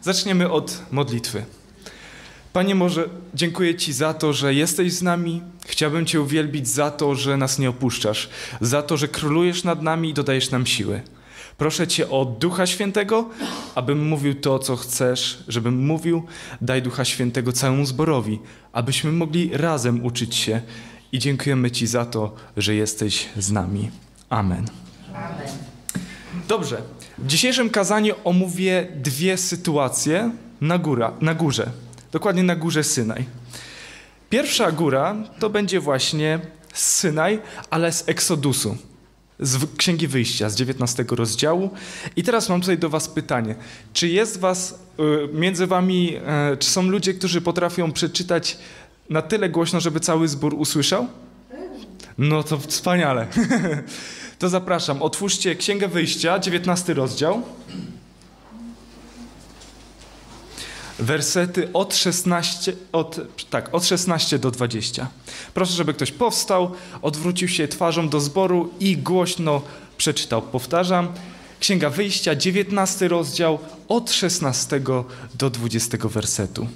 Zaczniemy od modlitwy. Panie Boże, dziękuję Ci za to, że jesteś z nami. Chciałbym Cię uwielbić za to, że nas nie opuszczasz, za to, że królujesz nad nami i dodajesz nam siły. Proszę Cię o Ducha Świętego, abym mówił to, co chcesz, żebym mówił. Daj Ducha Świętego całemu zborowi, abyśmy mogli razem uczyć się. I dziękujemy Ci za to, że jesteś z nami. Amen. Amen. Dobrze. W dzisiejszym kazaniu omówię dwie sytuacje na górze. Dokładnie na górze Synaj. Pierwsza góra to będzie właśnie Synaj, ale z Eksodusu, z Księgi Wyjścia, z 19 rozdziału. I teraz mam tutaj do was pytanie. Czy jest między wami, czy są ludzie, którzy potrafią przeczytać na tyle głośno, żeby cały zbór usłyszał? No to wspaniale. To zapraszam, otwórzcie Księgę Wyjścia, 19 rozdział. Wersety od 16 do 20. Proszę, żeby ktoś powstał, odwrócił się twarzą do zboru i głośno przeczytał. Powtarzam, Księga Wyjścia, 19 rozdział, od 16 do 20 wersetu.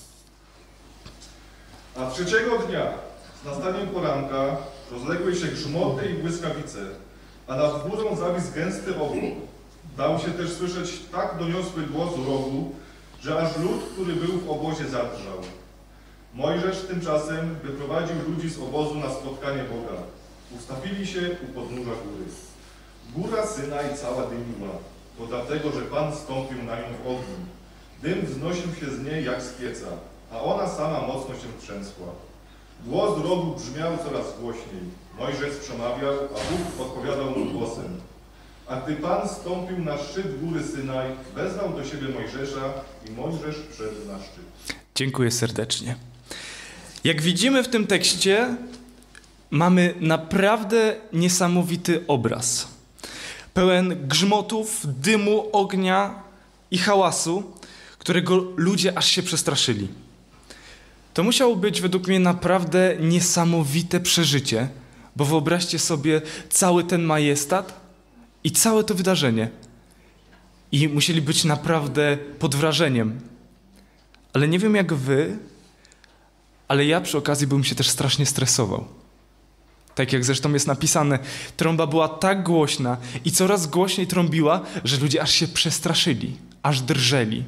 A trzeciego dnia, z nastaniem poranka, rozległy się grzmoty i błyskawice, a nad górą zawisł gęsty obłok. Dał się też słyszeć tak doniosły głos rowu, że aż lud, który był w obozie, zadrżał. Mojżesz tymczasem wyprowadził ludzi z obozu na spotkanie Boga. Ustawili się u podnóża góry. Góra Synaj cała dymiła, to dlatego, że Pan stąpił na nią w ogniu. Dym wznosił się z niej jak z pieca, a ona sama mocno się trzęsła. Głos rowu brzmiał coraz głośniej. Mojżesz przemawiał, a Bóg odpowiadał mu głosem. A gdy Pan stąpił na szczyt góry Synaj, wezwał do siebie Mojżesza i Mojżesz wszedł na szczyt. Dziękuję serdecznie. Jak widzimy w tym tekście, mamy naprawdę niesamowity obraz. Pełen grzmotów, dymu, ognia i hałasu, którego ludzie aż się przestraszyli. To musiało być według mnie naprawdę niesamowite przeżycie, bo wyobraźcie sobie cały ten majestat i całe to wydarzenie. I musieli być naprawdę pod wrażeniem. Ale nie wiem jak wy, ale ja przy okazji bym się też strasznie stresował. Tak jak zresztą jest napisane, trąba była tak głośna i coraz głośniej trąbiła, że ludzie aż się przestraszyli, aż drżeli.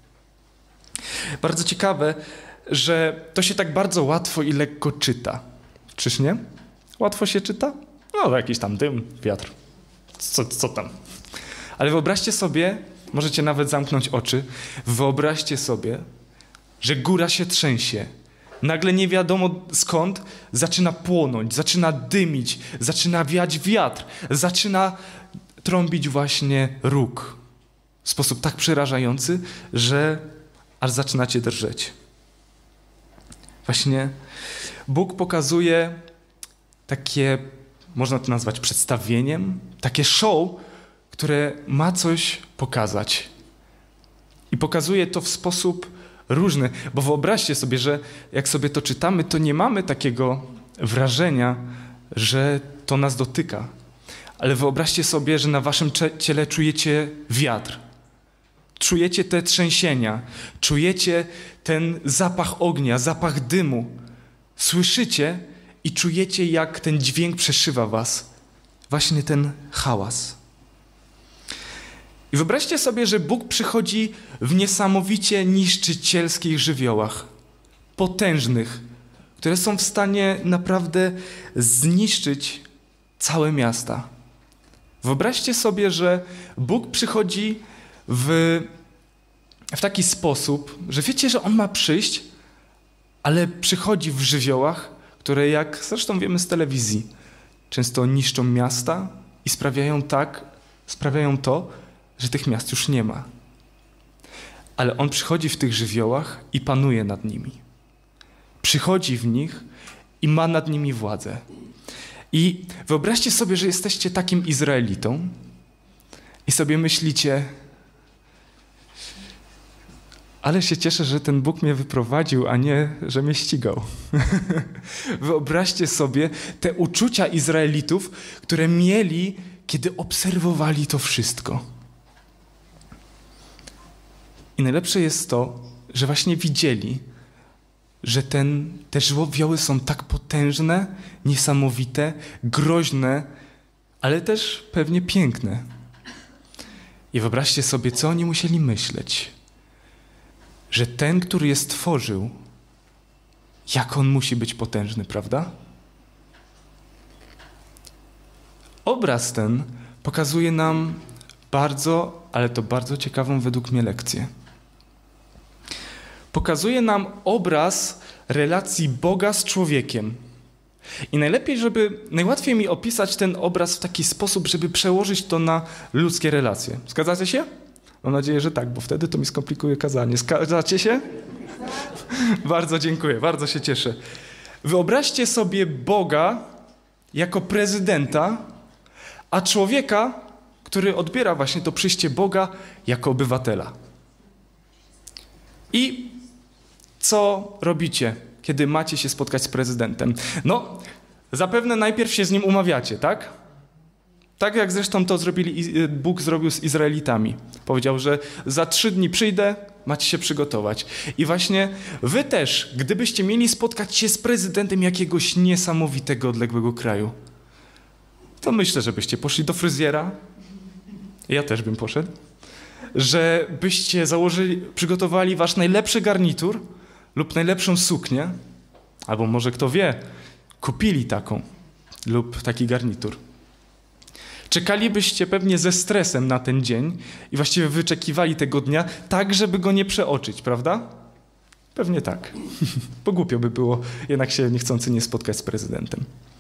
Bardzo ciekawe, że to się tak bardzo łatwo i lekko czyta. Czyż nie? Łatwo się czyta? No, jakiś tam dym, wiatr. Co tam? Ale wyobraźcie sobie, możecie nawet zamknąć oczy, wyobraźcie sobie, że góra się trzęsie. Nagle nie wiadomo skąd zaczyna płonąć, zaczyna dymić, zaczyna wiać wiatr, zaczyna trąbić właśnie róg. W sposób tak przerażający, że aż zaczynacie drżeć. Właśnie Bóg pokazuje takie, można to nazwać przedstawieniem, takie show, które ma coś pokazać. I pokazuje to w sposób różny, bo wyobraźcie sobie, że jak sobie to czytamy, to nie mamy takiego wrażenia, że to nas dotyka. Ale wyobraźcie sobie, że na waszym ciele czujecie wiatr. Czujecie te trzęsienia, czujecie ten zapach ognia, zapach dymu. Słyszycie i czujecie, jak ten dźwięk przeszywa was. Właśnie ten hałas. I wyobraźcie sobie, że Bóg przychodzi w niesamowicie niszczycielskich żywiołach. Potężnych, które są w stanie naprawdę zniszczyć całe miasta. Wyobraźcie sobie, że Bóg przychodzi w taki sposób, że wiecie, że On ma przyjść, ale przychodzi w żywiołach, które jak zresztą wiemy z telewizji, często niszczą miasta i sprawiają to, że tych miast już nie ma. Ale On przychodzi w tych żywiołach i panuje nad nimi. Przychodzi w nich i ma nad nimi władzę. I wyobraźcie sobie, że jesteście takim Izraelitą i sobie myślicie, ale się cieszę, że ten Bóg mnie wyprowadził, a nie, że mnie ścigał. Wyobraźcie sobie te uczucia Izraelitów, które mieli, kiedy obserwowali to wszystko. I najlepsze jest to, że właśnie widzieli, że te żywioły są tak potężne, niesamowite, groźne, ale też pewnie piękne. I wyobraźcie sobie, co oni musieli myśleć, że ten, który je stworzył, jak on musi być potężny, prawda? Obraz ten pokazuje nam bardzo, ale to bardzo ciekawą według mnie lekcję. Pokazuje nam obraz relacji Boga z człowiekiem. I najłatwiej mi opisać ten obraz w taki sposób, żeby przełożyć to na ludzkie relacje. Zgadzacie się? Mam nadzieję, że tak, bo wtedy to mi skomplikuje kazanie. Zgadzacie się? Bardzo dziękuję, bardzo się cieszę. Wyobraźcie sobie Boga jako prezydenta, a człowieka, który odbiera właśnie to przyjście Boga jako obywatela. I co robicie, kiedy macie się spotkać z prezydentem? No, zapewne najpierw się z nim umawiacie, tak? Tak jak zresztą to Bóg zrobił z Izraelitami. Powiedział, że za 3 dni przyjdę, macie się przygotować. I właśnie wy też, gdybyście mieli spotkać się z prezydentem jakiegoś niesamowitego, odległego kraju, to myślę, że byście poszli do fryzjera. Ja też bym poszedł. Że byście przygotowali wasz najlepszy garnitur lub najlepszą suknię, albo może kto wie, kupili taką lub taki garnitur. Czekalibyście pewnie ze stresem na ten dzień i właściwie wyczekiwali tego dnia tak, żeby go nie przeoczyć, prawda? Pewnie tak. Bo głupio by było jednak się niechcący nie spotkać z prezydentem.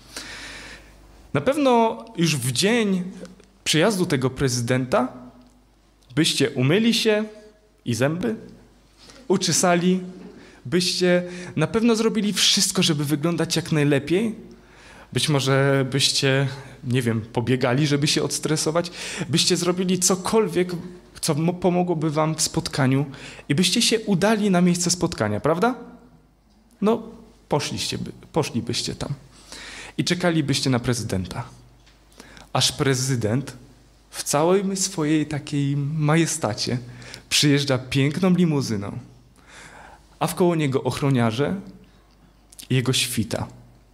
Na pewno już w dzień przyjazdu tego prezydenta byście umyli się i zęby, uczesali, byście na pewno zrobili wszystko, żeby wyglądać jak najlepiej. Być może byście, nie wiem, pobiegali, żeby się odstresować. Byście zrobili cokolwiek, co pomogłoby wam w spotkaniu i byście się udali na miejsce spotkania, prawda? No, poszlibyście tam i czekalibyście na prezydenta. Aż prezydent w całej swojej takiej majestacie przyjeżdża piękną limuzyną, a wkoło niego ochroniarze i jego świta.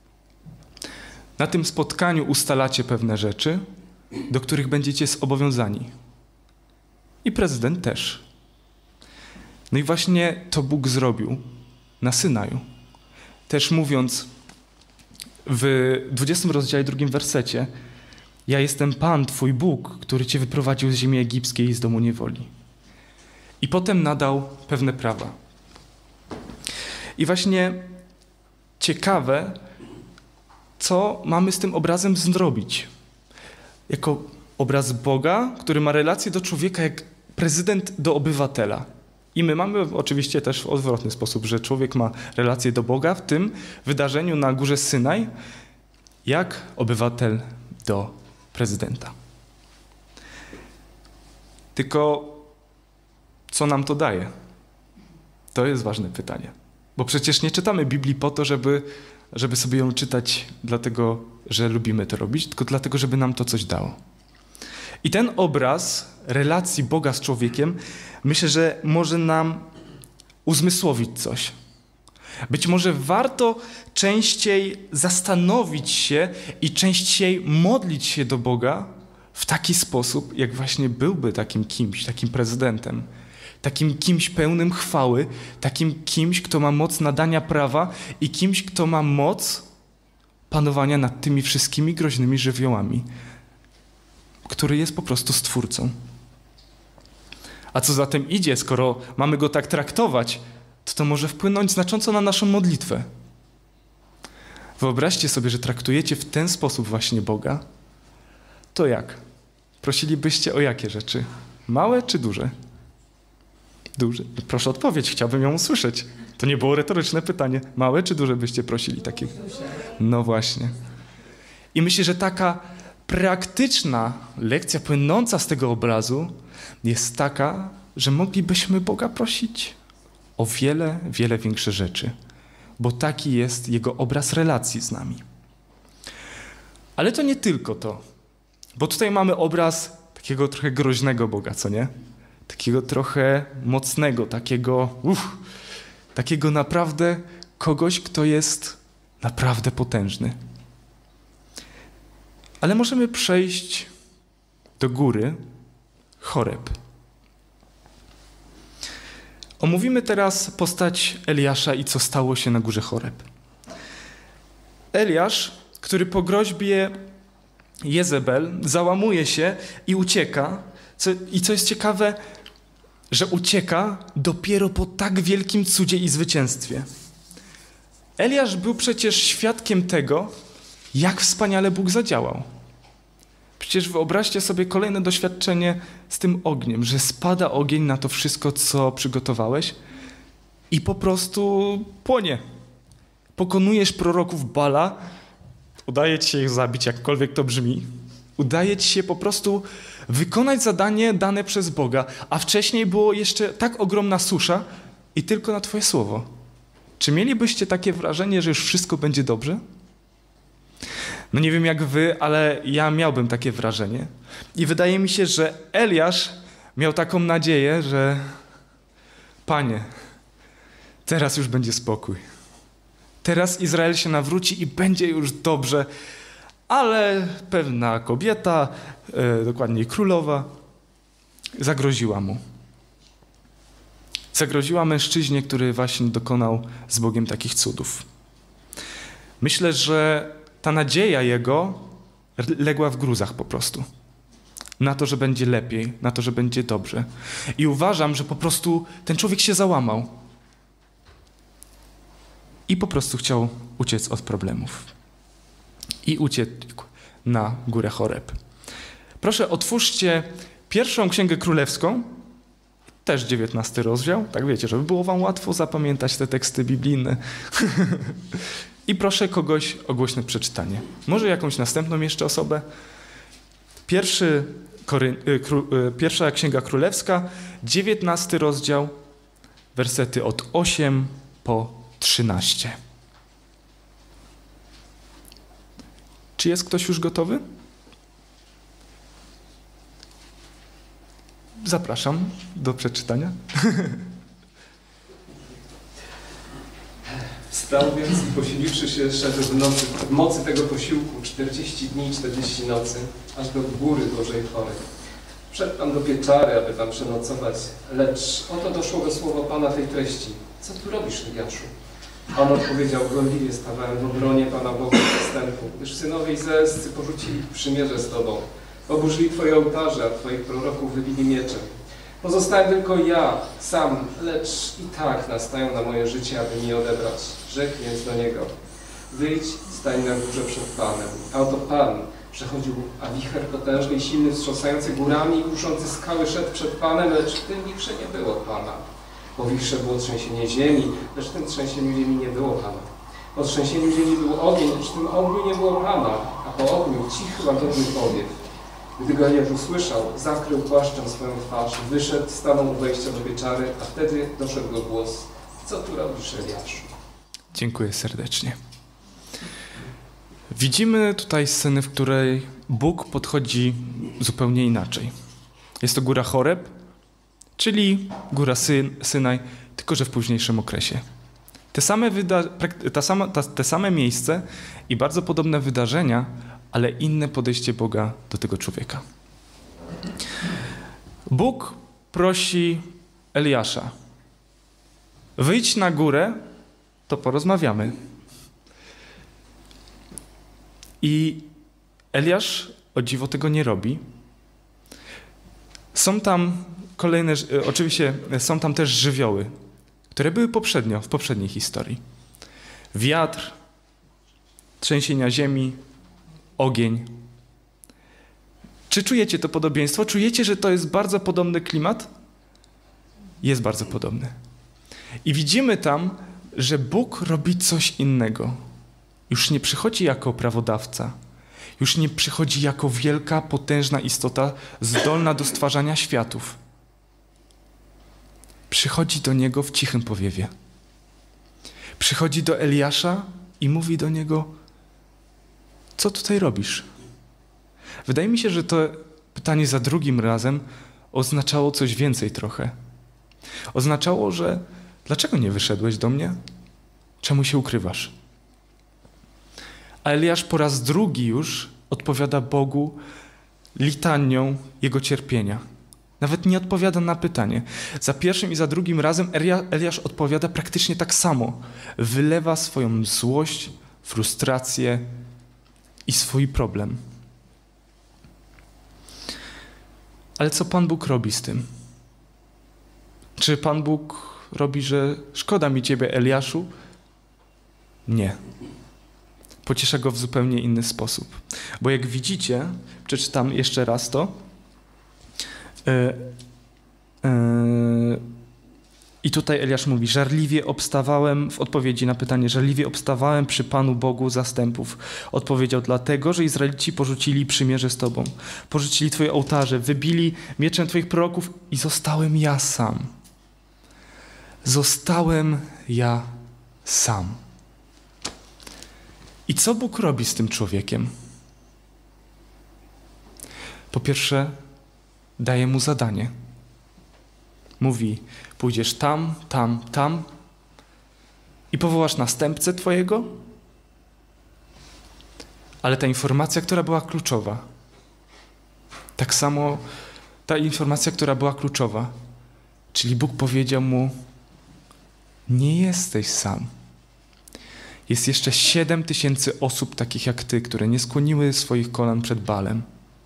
Na tym spotkaniu ustalacie pewne rzeczy, do których będziecie zobowiązani. I prezydent też. No i właśnie to Bóg zrobił na Synaju. Też mówiąc w 20 rozdziale, 2 wersecie: ja jestem Pan, Twój Bóg, który Cię wyprowadził z ziemi egipskiej i z domu niewoli. I potem nadał pewne prawa. I właśnie ciekawe, co mamy z tym obrazem zrobić. Jako obraz Boga, który ma relację do człowieka jak prezydent do obywatela. I my mamy oczywiście też w odwrotny sposób, że człowiek ma relację do Boga w tym wydarzeniu na górze Synaj, jak obywatel do prezydenta. Tylko co nam to daje? To jest ważne pytanie. Bo przecież nie czytamy Biblii po to, żeby sobie ją czytać dlatego, że lubimy to robić, tylko dlatego, żeby nam to coś dało. I ten obraz relacji Boga z człowiekiem, myślę, że może nam uzmysłowić coś. Być może warto częściej zastanowić się i częściej modlić się do Boga w taki sposób, jak właśnie byłby takim kimś, takim prezydentem. Takim kimś pełnym chwały, takim kimś, kto ma moc nadania prawa i kimś, kto ma moc panowania nad tymi wszystkimi groźnymi żywiołami, który jest po prostu Stwórcą. A co za tym idzie, skoro mamy go tak traktować, to może wpłynąć znacząco na naszą modlitwę. Wyobraźcie sobie, że traktujecie w ten sposób właśnie Boga. To jak? Prosilibyście o jakie rzeczy? Małe czy duże? Duże. Proszę odpowiedź, chciałbym ją usłyszeć. To nie było retoryczne pytanie. Małe czy duże byście prosili takie? No właśnie. I myślę, że taka praktyczna lekcja płynąca z tego obrazu jest taka, że moglibyśmy Boga prosić o wiele, wiele większe rzeczy, bo taki jest Jego obraz relacji z nami. Ale to nie tylko to, bo tutaj mamy obraz takiego trochę groźnego Boga, co nie? takiego trochę mocnego, takiego naprawdę kogoś, kto jest naprawdę potężny. Ale możemy przejść do góry Choreb. Omówimy teraz postać Eliasza i co stało się na górze Choreb. Eliasz, który po groźbie Jezebel załamuje się i ucieka. I co jest ciekawe, że ucieka dopiero po tak wielkim cudzie i zwycięstwie. Eliasz był przecież świadkiem tego, jak wspaniale Bóg zadziałał. Przecież wyobraźcie sobie kolejne doświadczenie z tym ogniem, że spada ogień na to wszystko, co przygotowałeś i po prostu płonie. Pokonujesz proroków Bala, udaje ci się ich zabić, jakkolwiek to brzmi. Udaje ci się po prostu wykonać zadanie dane przez Boga, a wcześniej było jeszcze tak ogromna susza i tylko na twoje słowo. Czy mielibyście takie wrażenie, że już wszystko będzie dobrze? No nie wiem jak wy, ale ja miałbym takie wrażenie. I wydaje mi się, że Eliasz miał taką nadzieję, że Panie, teraz już będzie spokój. Teraz Izrael się nawróci i będzie już dobrze. Ale pewna kobieta, dokładniej królowa, zagroziła mu. Zagroziła mężczyźnie, który właśnie dokonał z Bogiem takich cudów. Myślę, że ta nadzieja jego legła w gruzach po prostu. Na to, że będzie lepiej, na to, że będzie dobrze. I uważam, że po prostu ten człowiek się załamał. I po prostu chciał uciec od problemów. I uciekł na górę Choreb. Proszę, otwórzcie pierwszą Księgę Królewską, też 19 rozdział. Tak wiecie, żeby było wam łatwo zapamiętać te teksty biblijne. I proszę kogoś o głośne przeczytanie. Może jakąś następną jeszcze osobę. Pierwsza Księga Królewska, 19 rozdział, wersety od 8 po 13. Czy jest ktoś już gotowy? Zapraszam do przeczytania. Wstał więc i posiliwszy się, szedł w mocy tego posiłku 40 dni i 40 nocy, aż do góry Bożej Choreb. Wszedł Pan do pieczary, aby tam przenocować, lecz oto doszło go słowo Pana tej treści. Co tu robisz, Eliaszu? On odpowiedział, gorliwie stawałem w obronie Pana Boga zastępu, gdyż synowie izraelscy porzucili przymierze z Tobą. Oburzyli Twoje ołtarze, a Twoich proroków wybili mieczem. Pozostałem tylko ja, sam, lecz i tak nastają na moje życie, aby mi odebrać. Rzekł więc do niego, wyjdź, stań na górze przed Panem. A oto Pan przechodził, a wicher potężny i silny, wstrząsający górami i kuszący skały szedł przed Panem, lecz w tym wichrze nie było Pana. Po wichrze było trzęsienie ziemi, lecz w tym trzęsieniu ziemi nie było Pana. Po trzęsieniu ziemi był ogień, lecz w tym ogniu nie było Pana, a po ogniu cichy, łagodny powiew. Gdy go Eliasz usłyszał, zakrył płaszczem swoją twarz, wyszedł, stanął u wejścia do pieczary, a wtedy doszedł go głos, co tu robisz, Eliaszu? Dziękuję serdecznie. Widzimy tutaj scenę, w której Bóg podchodzi zupełnie inaczej. Jest to góra Choreb, czyli góra Synaj, tylko że w późniejszym okresie. Te same miejsce i bardzo podobne wydarzenia, ale inne podejście Boga do tego człowieka. Bóg prosi Eliasza, wyjdź na górę, to porozmawiamy. I Eliasz, o dziwo, tego nie robi. Są tam oczywiście są tam też żywioły, które były w poprzedniej historii. Wiatr, trzęsienia ziemi, ogień. Czy czujecie to podobieństwo? Czujecie, że to jest bardzo podobny klimat? Jest bardzo podobny. I widzimy tam, że Bóg robi coś innego. Już nie przychodzi jako prawodawca. Już nie przychodzi jako wielka, potężna istota zdolna do stwarzania światów. Przychodzi do niego w cichym powiewie. Przychodzi do Eliasza i mówi do niego, co tutaj robisz? Wydaje mi się, że to pytanie za drugim razem oznaczało coś więcej trochę. Oznaczało, że dlaczego nie wyszedłeś do mnie? Czemu się ukrywasz? A Eliasz po raz drugi już odpowiada Bogu litanią jego cierpienia. Nawet nie odpowiada na pytanie. Za pierwszym i za drugim razem Eliasz odpowiada praktycznie tak samo. Wylewa swoją złość, frustrację i swój problem. Ale co Pan Bóg robi z tym? Czy Pan Bóg robi, że szkoda mi ciebie, Eliaszu? Nie. Pociesza go w zupełnie inny sposób. Bo jak widzicie, przeczytam jeszcze raz to. I tutaj Eliasz mówi, żarliwie obstawałem, w odpowiedzi na pytanie, żarliwie obstawałem przy Panu Bogu zastępów. Odpowiedział, dlatego, że Izraelici porzucili przymierze z Tobą. Porzucili Twoje ołtarze, wybili mieczem Twoich proroków i zostałem ja sam. Zostałem ja sam. I co Bóg robi z tym człowiekiem? Po pierwsze, daje mu zadanie. Mówi, pójdziesz tam, tam, tam i powołasz następcę twojego? Ale ta informacja, która była kluczowa, tak samo ta informacja, która była kluczowa, czyli Bóg powiedział mu, nie jesteś sam. Jest jeszcze 7000 osób takich jak ty, które nie skłoniły swoich kolan przed Baalem.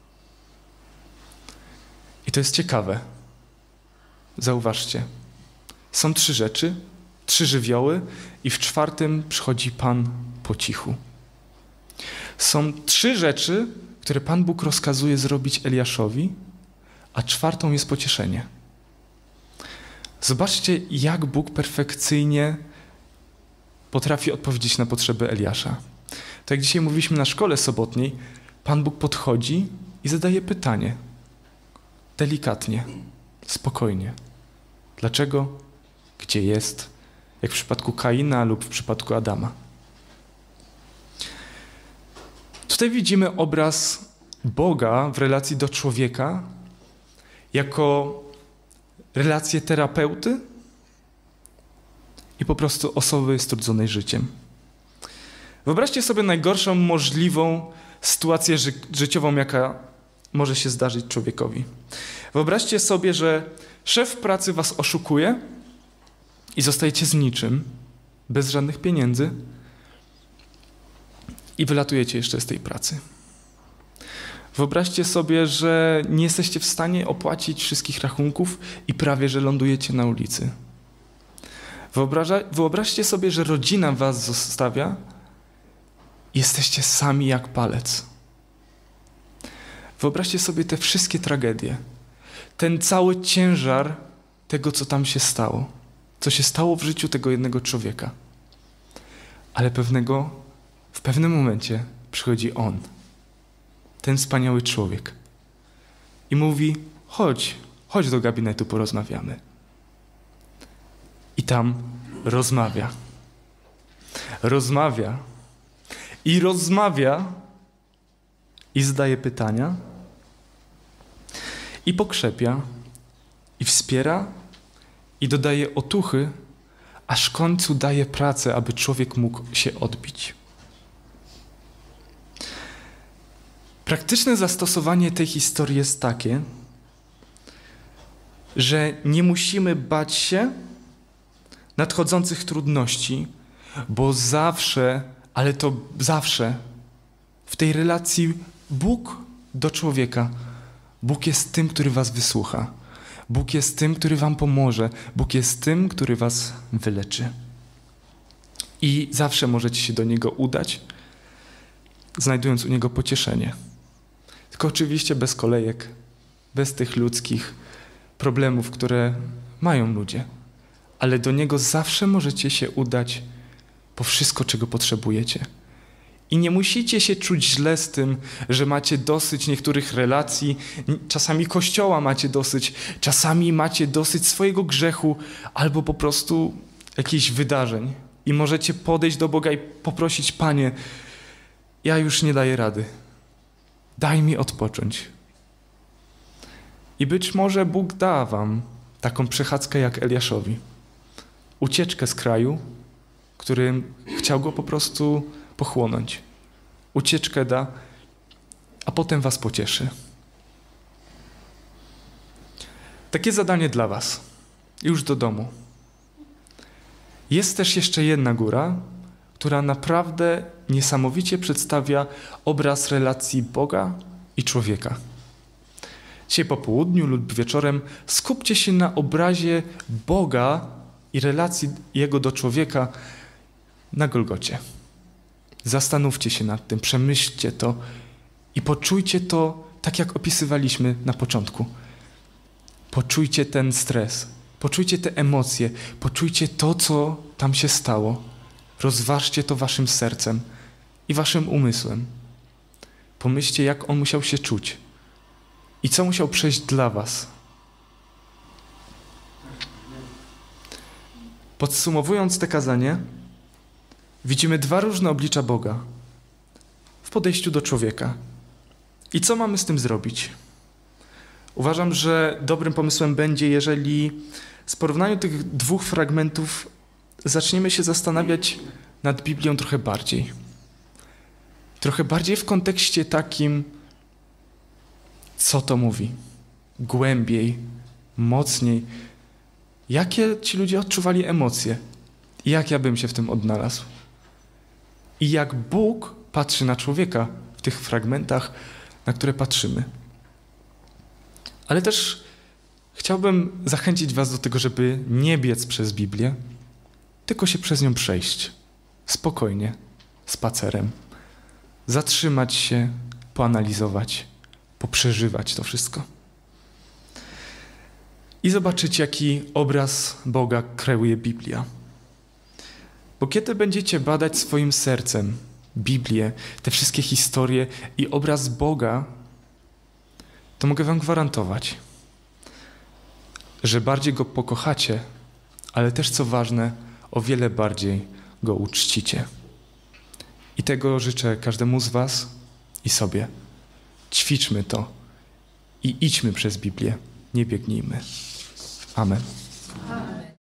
I to jest ciekawe. Zauważcie. Są 3 rzeczy, 3 żywioły i w 4 przychodzi Pan po cichu. Są 3 rzeczy, które Pan Bóg rozkazuje zrobić Eliaszowi, a 4 jest pocieszenie. Zobaczcie, jak Bóg perfekcyjnie potrafi odpowiedzieć na potrzeby Eliasza. Tak jak dzisiaj mówiliśmy na szkole sobotniej, Pan Bóg podchodzi i zadaje pytanie. Delikatnie, spokojnie. Dlaczego? Gdzie jest? Jak w przypadku Kaina lub w przypadku Adama. Tutaj widzimy obraz Boga w relacji do człowieka jako relację terapeuty i po prostu osoby strudzonej życiem. Wyobraźcie sobie najgorszą możliwą sytuację życiową, jaka może się zdarzyć człowiekowi. Wyobraźcie sobie, że szef pracy was oszukuje i zostajecie z niczym, bez żadnych pieniędzy i wylatujecie jeszcze z tej pracy. Wyobraźcie sobie, że nie jesteście w stanie opłacić wszystkich rachunków i prawie, że lądujecie na ulicy. Wyobraźcie sobie, że rodzina was zostawia i jesteście sami jak palec. Wyobraźcie sobie te wszystkie tragedie. Ten cały ciężar tego, co tam się stało. Co się stało w życiu tego jednego człowieka. Ale w pewnym momencie przychodzi on. Ten wspaniały człowiek. I mówi, chodź do gabinetu, porozmawiamy. I tam rozmawia. Rozmawia. I zadaje pytania. I pokrzepia. I wspiera. I dodaje otuchy, aż w końcu daje pracę, aby człowiek mógł się odbić. Praktyczne zastosowanie tej historii jest takie, że nie musimy bać się nadchodzących trudności, bo zawsze, ale to zawsze, w tej relacji Bóg do człowieka, Bóg jest tym, który was wysłucha. Bóg jest tym, który wam pomoże. Bóg jest tym, który was wyleczy. I zawsze możecie się do Niego udać, znajdując u Niego pocieszenie. Tylko oczywiście bez kolejek, bez tych ludzkich problemów, które mają ludzie. Ale do Niego zawsze możecie się udać po wszystko, czego potrzebujecie. I nie musicie się czuć źle z tym, że macie dosyć niektórych relacji, czasami Kościoła macie dosyć, czasami macie dosyć swojego grzechu albo po prostu jakichś wydarzeń. I możecie podejść do Boga i poprosić, Panie, ja już nie daję rady. Daj mi odpocząć. I być może Bóg da wam taką przechadzkę jak Eliaszowi. Ucieczkę z kraju, którym chciał go po prostu pochłonąć. Ucieczkę da, a potem was pocieszy. Takie zadanie dla was. Już do domu. Jest też jeszcze jedna góra, która naprawdę niesamowicie przedstawia obraz relacji Boga i człowieka. Dzisiaj po południu lub wieczorem skupcie się na obrazie Boga i relacji Jego do człowieka na Golgocie. Zastanówcie się nad tym, przemyślcie to i poczujcie to tak, jak opisywaliśmy na początku. Poczujcie ten stres, poczujcie te emocje, poczujcie to, co tam się stało. Rozważcie to waszym sercem i waszym umysłem. Pomyślcie, jak on musiał się czuć i co musiał przejść dla was. Podsumowując te kazanie, widzimy dwa różne oblicza Boga w podejściu do człowieka. I co mamy z tym zrobić? Uważam, że dobrym pomysłem będzie, jeżeli z porównaniu tych dwóch fragmentów zaczniemy się zastanawiać nad Biblią trochę bardziej. Trochę bardziej w kontekście takim, co to mówi. Głębiej, mocniej. Jakie ci ludzie odczuwali emocje? I jak ja bym się w tym odnalazł? I jak Bóg patrzy na człowieka w tych fragmentach, na które patrzymy. Ale też chciałbym zachęcić was do tego, żeby nie biec przez Biblię, tylko się przez nią przejść. Spokojnie, spacerem. Zatrzymać się, poanalizować, poprzeżywać to wszystko. I zobaczyć, jaki obraz Boga kreuje Biblia. Bo kiedy będziecie badać swoim sercem Biblię, te wszystkie historie i obraz Boga, to mogę wam gwarantować, że bardziej Go pokochacie, ale też, co ważne, o wiele bardziej Go uczcicie. I tego życzę każdemu z was i sobie. Ćwiczmy to i idźmy przez Biblię, nie biegnijmy. Amen.